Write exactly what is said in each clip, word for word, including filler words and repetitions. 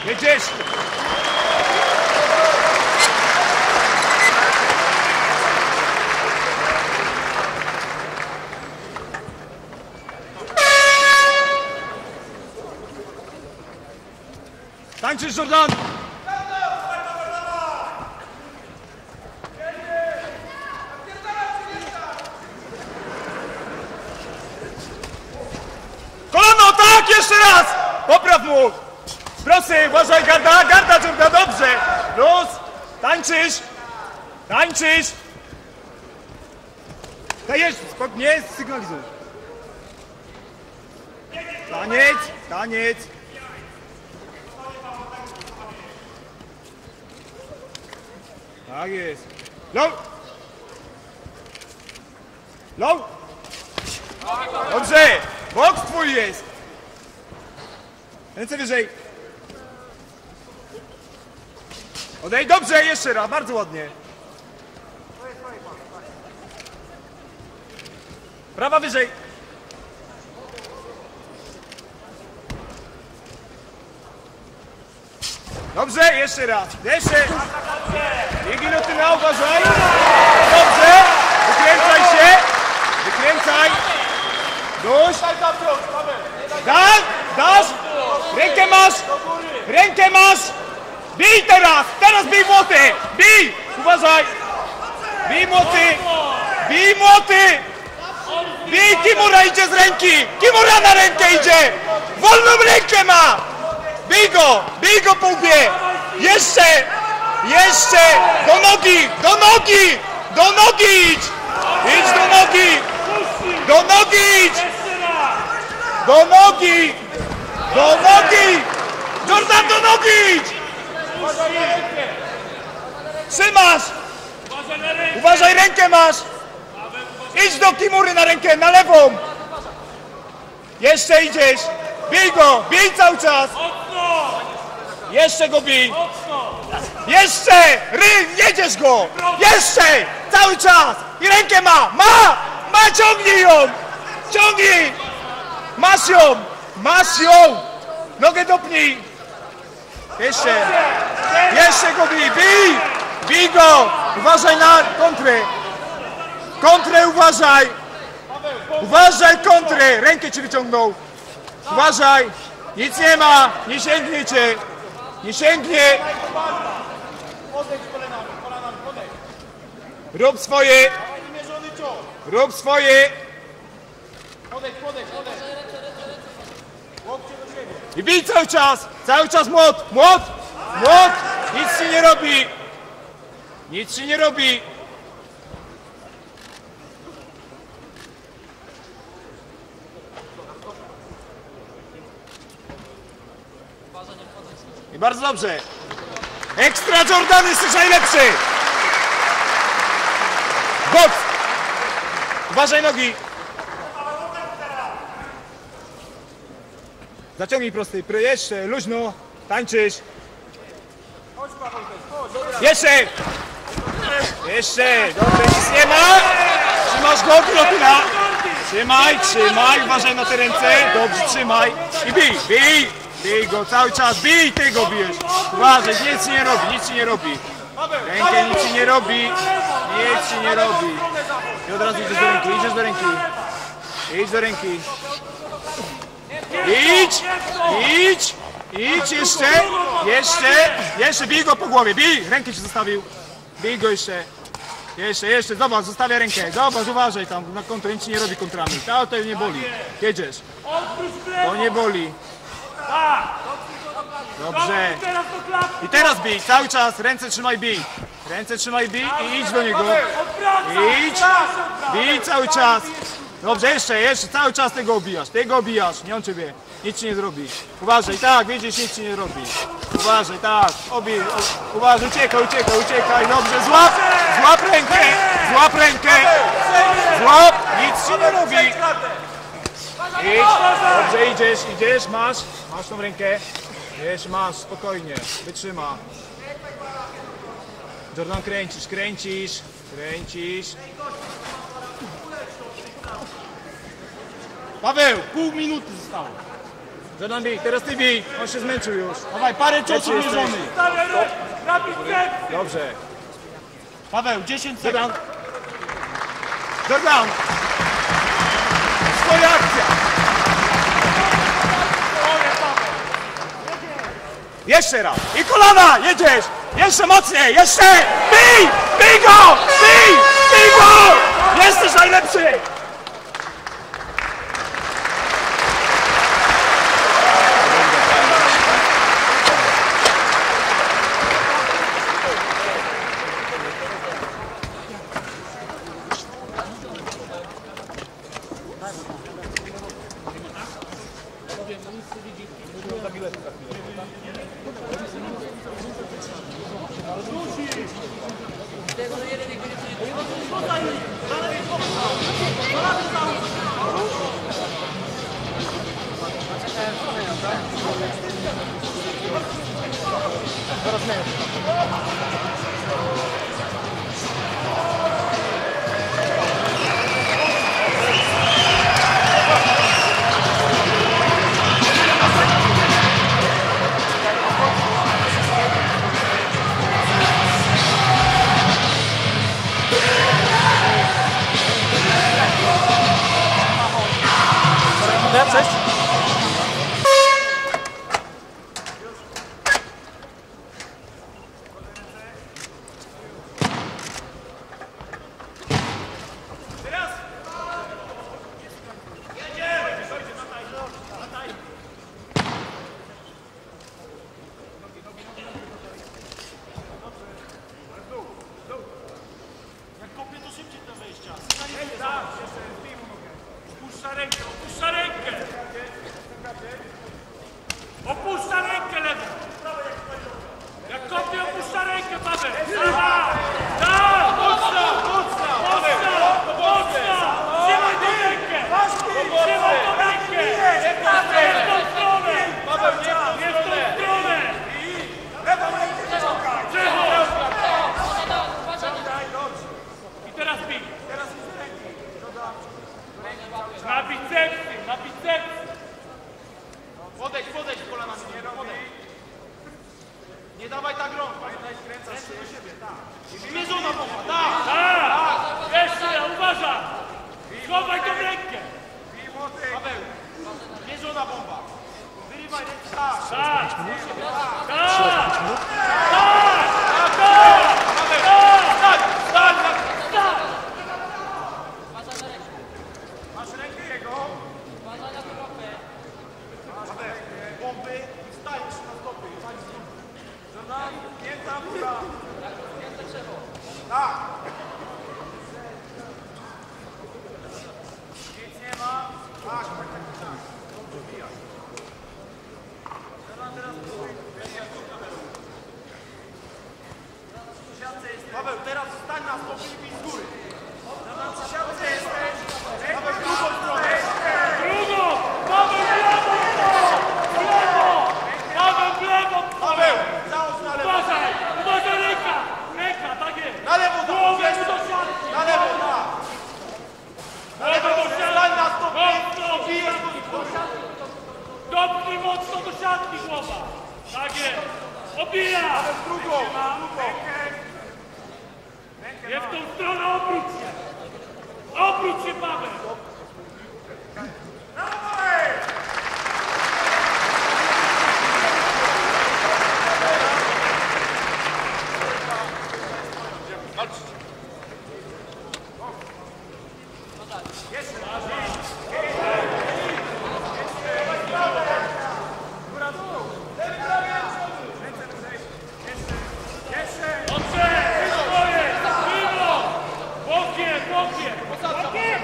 Jedziesz! Tańczysz, Jordan! Kolano, tak! Jeszcze raz! Popraw mu! Prosy, uważaj, garda, garda, Jordan, dobrze! Luz! Tańczysz! Tańczysz! Dajesz, nie, sygnalizuj. Taniec, taniec. Tak jest. Low! Low! Dobrze! Boks twój jest! Ręce wyżej! Odejdź, dobrze, jeszcze raz, bardzo ładnie. Prawa wyżej! Dobrze, jeszcze raz, jeszcze! Nie gilotyna, uważaj! Dobrze! Wykręcaj się! Wykręcaj! Duś! Dasz! Dasz! Rękę masz! Rękę masz! Bij teraz! Teraz bij młoty! Bij! Uważaj! Bij młoty! Bij młoty! Bij! Kimura idzie z ręki! Kimura na rękę idzie! Wolną rękę ma! Bij go! Bij go po łbie! Jeszcze! Jeszcze! Do nogi! Do nogi! Do nogi idź! Idź do nogi! Do nogi idź! Do nogi! Do nogi! Jordan, do nogi idź! Trzymasz! Uważaj, rękę masz! Idź do Kimury na rękę, na lewą! Jeszcze idziesz! Bij go! Bij cały czas! Jeszcze go bij! Jeszcze! Ry! Jedziesz go! Jeszcze! Cały czas! I rękę ma! Ma! Ma! Ciągnij ją! Ciągnij! Masz ją! Masz ją! Nogę dopnij! Jeszcze! Jeszcze go bij! Bij! Bij go! Uważaj na kontrę! Kontrę uważaj! Uważaj kontrę! Rękę ci wyciągnął! Uważaj! Nic nie ma! Nie sięgnie cię! Nie sięgnie! Rób swoje! Rób swoje! I bij cały czas! Cały czas młot! Młot! Młot! Nic ci nie robi! Nic ci nie robi! I bardzo dobrze! Ekstra, Jordan, jesteś najlepszy! Boks! Uważaj nogi! Zaciągnij prosty, jeszcze, luźno, tańczysz. Jeszcze! Jeszcze! Dobrze, nic nie ma! Trzymasz go, gilotyna! Trzymaj, trzymaj, uważaj na te ręce. Dobrze, trzymaj. I bij, bij! Bij go cały czas, bij, ty go bijesz. Uważaj, nic ci nie robi, nic ci nie robi. Rękę nic ci nie robi, nic ci nie robi. I od razu idziesz do ręki, idziesz do ręki. Idź do ręki. Idź, idź, idź jeszcze, jeszcze, jeszcze, bij go po głowie, bij, rękę ci zostawił. Bij go jeszcze, jeszcze, jeszcze, zobacz, zostawia rękę, zobacz, uważaj tam na kontrę, nic ci nie robi kontrami. To, to nie boli, jedziesz. To nie boli. Dobrze. I teraz bij, cały czas, ręce trzymaj, bij. Ręce trzymaj, bij i idź do niego. Idź, bij cały czas. Dobrze, jeszcze, jeszcze, cały czas tego obijasz, tego obijasz, nie on ciebie, nic ci nie zrobi. Uważaj, tak, widzisz, nic ci nie robi. Uważaj, tak, obij, o, uważaj, uciekaj, uciekaj, uciekaj, dobrze, złap, złap rękę, złap rękę, złap, nic ci nie robi. Idź, dobrze, idziesz, idziesz, masz, masz tą rękę, wiesz, masz, spokojnie, wytrzyma. Jordan, kręcisz, kręcisz, kręcisz. Paweł, pół minuty zostało. Jordan bij, teraz ty bij. On się zmęczył już. Dawaj, parę ciosów mierzonych. Dobrze. Paweł, dziesięć sekund. Jordan. Jordan. Swoja akcja. Jeszcze raz. I kolana, jedziesz. Jeszcze mocniej, jeszcze. Bij, bij go, bij, bij go. Jesteś najlepszy. Cześć. Jak kopię, to szybciej do wejścia. Opuszcza rękę, opuszcza rękę! Opuszcza rękę lewą! Jak kopię, opuszcza rękę, Paweł! Tak! Tak! Mocno! Mocno! Mocno! Mocno! Trzymaj tą rękę! Trzymaj tą rękę! Nie w tą stronę! Nie w tą stronę! I teraz bij! Na bicepsy! Na bicepsy! Podejdź, podejdź kolanami, nie podejdź. Nie dawaj tak rąk, pamiętaj, skręcasz się do siebie, tak. I mierzona bomba, tak. Tak! Jeszcze, uważaj! Schowaj tą rękę! Paweł, mierzona bomba. Wyrywaj rękę, tak. Tak! Tak! Tak! Tak! Tak! Stań, stań, Tak! masz rękę jego. Paweł, bomby i stajesz na stopy. Jordan, pięta góra. Tak. Nic nie ma. Tak, tak, tak, tak. Dobrze, bijaj. Jordan, teraz Paweł, teraz stań na stopy i bij z góry. Jordan, przy siatce jesteś. Paweł, w drugą stronę. Drugą! Paweł w lewo! W lewo! Paweł w lewo! Paweł, załóż na lewo. Uważaj! Uważaj ręka! Ręka, tak jest! Na lewo, Głowę załóż. mu do siatki! Na lewo, tak. Na lewo, Głowę do stań na siatki! stopy Mocno! i bijesz go z góry. Dopnij mocno do siatki głowa! Tak jest! Obija! Drugą, drugą. Nie w tą stronę, obróć się! Obróć się, Paweł! Dobrze! Twoje! Mimo! Bokiem! Bokiem! Bokiem!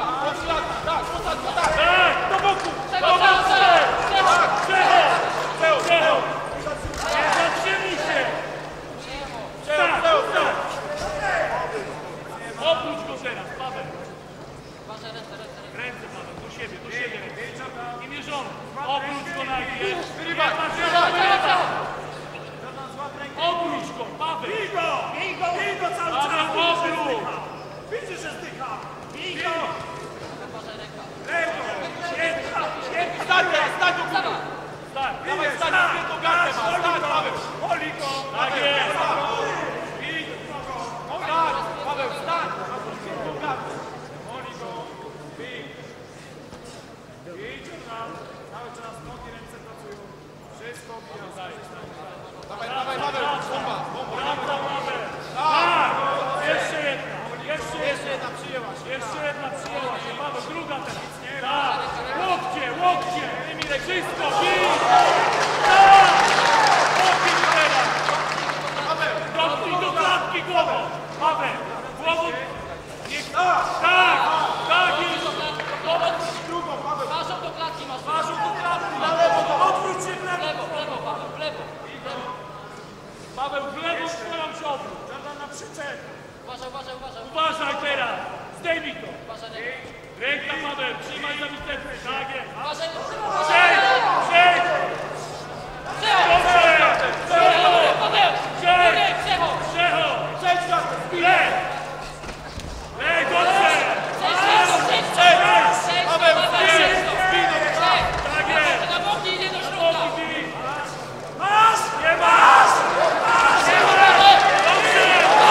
Tak! Do boku! Do boku! Przecho! Przecho! Nie zatrzymuj się! Tak! Tak! Obróć go teraz, Paweł! Ręce, Paweł, do siebie, do siebie ręce. I mierzony. Obróć go na mnie. Wyrywaj, wyrywaj, wyrywaj! Obróć go, Paweł! Bij go! Bij go! Bij go cały czas! Paweł, obróć! Widzisz, że zdycha! Bij go! Lewo! Świetna! Świetna! Stań teraz, stań do góry! Dawaj, dawaj, Paweł, bomba, bomba. Prawda, Paweł. Tak! Jeszcze jedna. Jeszcze Jeszcze jedna przyjęła się. Jeszcze jedna przyjęła się. Paweł, druga teraz. Tak! Łokcie, łokcie! Wszystko! Bij! Tak! Łokcie teraz! Paweł, Dotknij do klatki głową! Paweł! Głową! Niech... Tak! Tak jest! drugą, Paweł. Twarzą do klatki masz. Twarzą do klatki! Na lewo, to Odwróć się w W lewo! lewo, w lewo, Paweł, w lewo. Paweł, w lewo staram się obrót! na przyczep. Uważaj, uważaj, uważaj. Uważaj teraz! Zdejmij to! Uważaj, lewo. Ręka, Paweł! Trzymaj za występy! Tak jest! Uważaj, Przejdź! Przejdź! Dobrze! Paweł, Paweł! Przejdź! Ej, przechodź! Przechodź! Przejdź na to. Lej! Lej, dobrze! Przejdź, przejdź, przejdź, przejdź! Przejdź, Paweł, Paweł, przejdź! przejdź! Przejdź! Tak jest! Na boki idzie do środka! Boki bij! Masz! Nie masz! Nie ma, Paweł! Dobrze!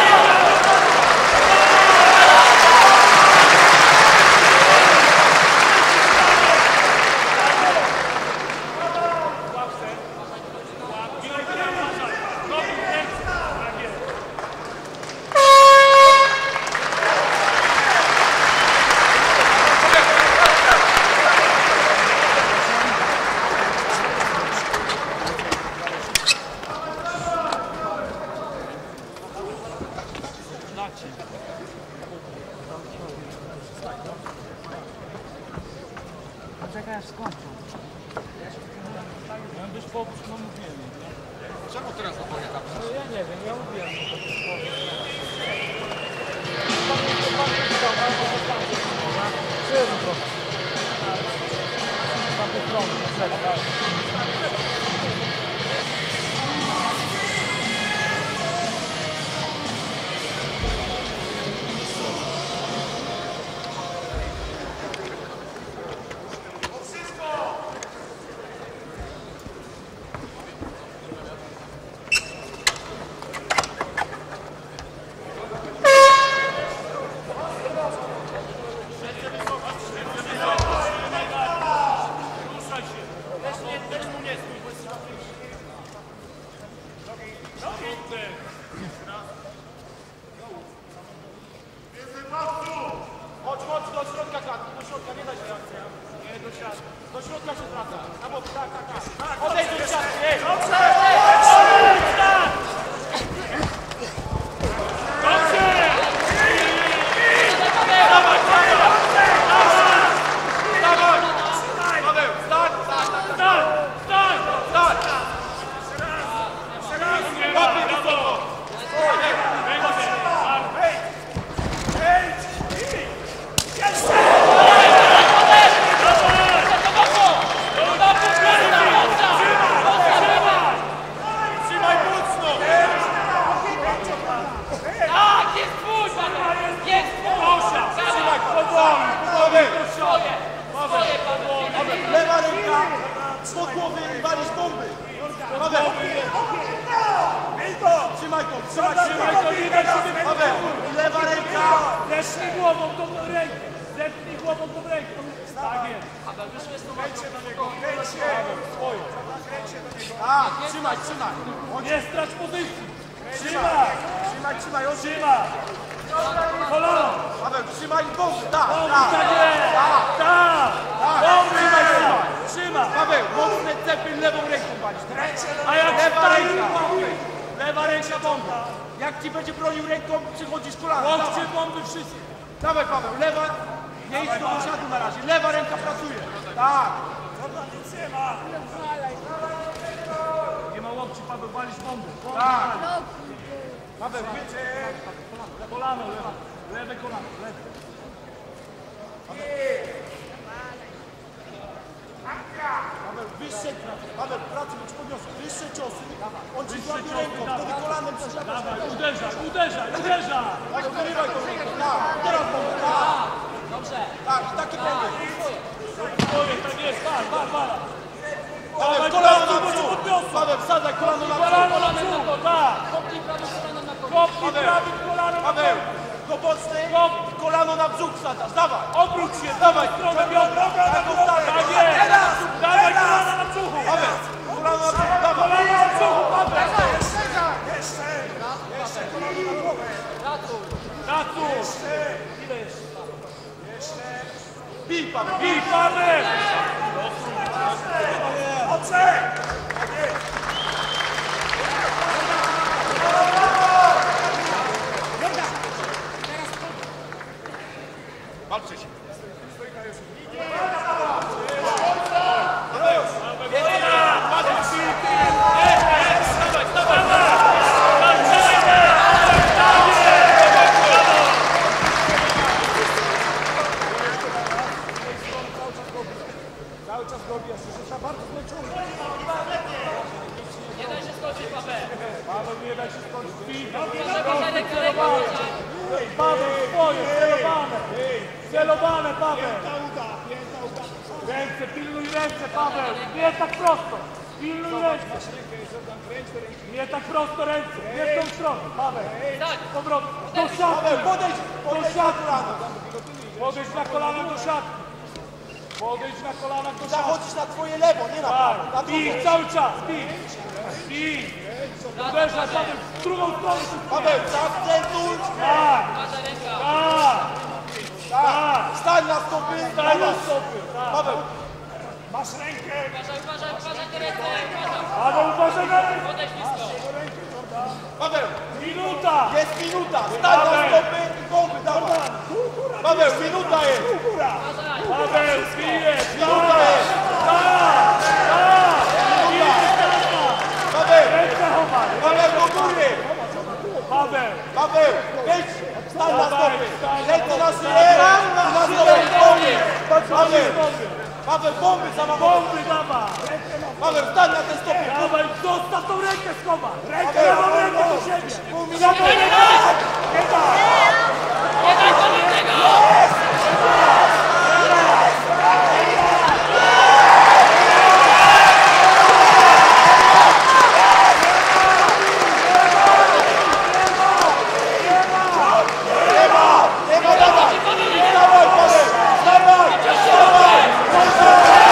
Czekaj aż skończą. Miałem być po no mówiłem. Czemu teraz oboje tam? No ja nie wiem, ja mówiłem. Przyjeżdżam trochę. Z tamtej strony, na serio. Ruszaj się! Też nie, też mu nie stój. Chodź, chodź do środka klatki, do środka, nie daj się akcja. Nie, do siatki. Do środka się zwraca. Na bok, tak, tak, tak. Odejdź do siatki, ej! Dobrze! Dobrze! Paweł, start, start, Stań! Stań! start! Nie ma! Kopnij wysoko! Będzie! Trzymaj mocno! Tak, jest twój, Paweł! Jest twój! Trzymaj, powoli, powoli! Swoje! Swoje, Paweł! Lewa ręka, spod głowy i walisz bomby! Paweł! Trzymaj to, trzymaj, trzymaj to! Paweł, lewa ręka! Zepnij głową tą rękę! Zepnij głową tą rękę! Tak jest! Paweł, już jest to Tak, trzymaj, trzymaj! Nie strać pozycji! Trzymaj, trzymaj, trzymaj, on Trzyma! Kolano! Paweł, trzymaj bomby, tak, Tak tak! jest! Tak! Tak, Dobry trzymaj, trzymaj! Trzyma! Paweł, mocne cepy lewą ręką walić. A jak Lewa wstaje, ręka! Lewa ręka bomba! Jak ci będzie bronił ręką, przychodzisz kolana. łokcie Dawaj, bomby wszystkie! dawaj Paweł, lewa... Nie idź do dosiadu na razie, lewa ręka pracuje. Tak, Nie ma łokci, Paweł, walisz bomby! tak. Paweł, wiecie... Kolano, lewe, lewe kolano, lewe. Paweł, wyższe... Paweł, pracuj, bo ci podniosę. Wyższe ciosy. On ci Wyższe złapie ciosy, ręką, dawaj. wtedy kolanem przysiadasz. Dawaj, uderzaj, uderzaj, uderzaj! Tak, wyrywaj tą ręką, tak. Teraz bomba, tak. Dobrze. Tak, i takie bomby. Twoje, tak jest, tak, tak, tak! Paweł, Dawaj, kolano pracuj, na bo cię przód. podniosę! Paweł, wsadzaj kolano na Kolano przód. na przód, tak! Kopnij prawym kolanem na koniec. Kopnij Paweł. prawym kolano na Paweł, przód! do bocznej, kolano na brzuch wsadzasz, dawaj. Obróć się, Dawaj, stronę biodra! tak, tak, Tak jest! Dawaj kolana na brzuchu! Paweł, kolano na brzuch, Bij, Paweł! Bij, Paweł! Walczcie się! Cały czas go odbija, trzeba bardzo zmęczony. Nie daj się skończyć, Paweł. Paweł, nie daj się skończyć. Uważaj, uważaj, rękę, rękę, uważaj. Paweł, swoje, celowane. Celowane, Paweł. Ręce, pilnuj ręce, Paweł. Nie tak prosto. Pilnuj ręce. Nie tak prosto ręce. Nie w tą stronę, Paweł. Tak. Powrót. Do siatki. Podejdź, do siatki. Podejdź na kolanach do siatki. Podejdź na kolanach do siatki. Zachodzisz na twoje lewo, nie na Tak, prawo. Na bij drugą. cały czas, bij. Bij. Uderzaj, Paweł, w drugą stronę. Paweł, zaakcentuj. Tak, Uważaj, ręka. tak, tak. Stań na stopy. Stań na stopy. Tak. Paweł, Masz rękę. Uważaj, uważaj, uważaj te ręce. Uważaj. Paweł, uważaj na rękę. Podejdź blisko. Paweł, Minuta. jest minuta. Stań na Paweł. stopy i bomby, dawaj. Paweł, minuta jest. Uważaj. Paweł, bijesz. Minuta Tak, jest. tak, tak. Bijesz, tak. Paweł, Ręce chowaj. Paweł do góry. Paweł. Paweł, wejdź. Stań na Dawaj, stopy. stań na Ręce na stopy. szyję. Na stopy bomby. Paweł, Paweł, Paweł, bomby samochodowe. bomby dawaj. Paweł, stań na te stopy. Dawaj, zostaw tą rękę, schowaj. Rękę, Paweł, lewą rękę do siebie. Pół minuty. Lewą rękę do siebie. Nie daj. Nie daj kolejnego. Nie ma, dawaj. Dawaj, Paweł. Dawaj, dawaj.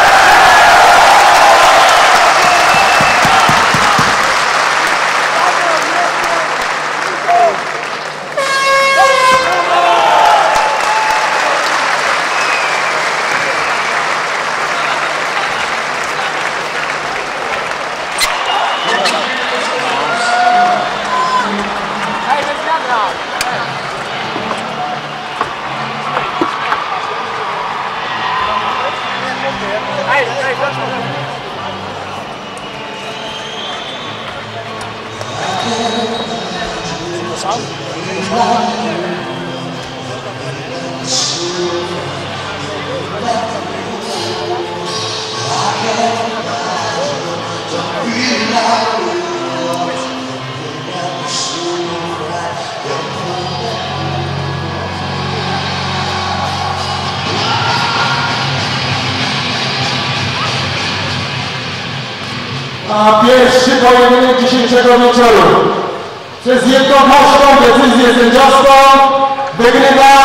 A pierwszy pojedynek dzisiejszego wieczoru przez jednogłośną decyzję sędziowską wygrywa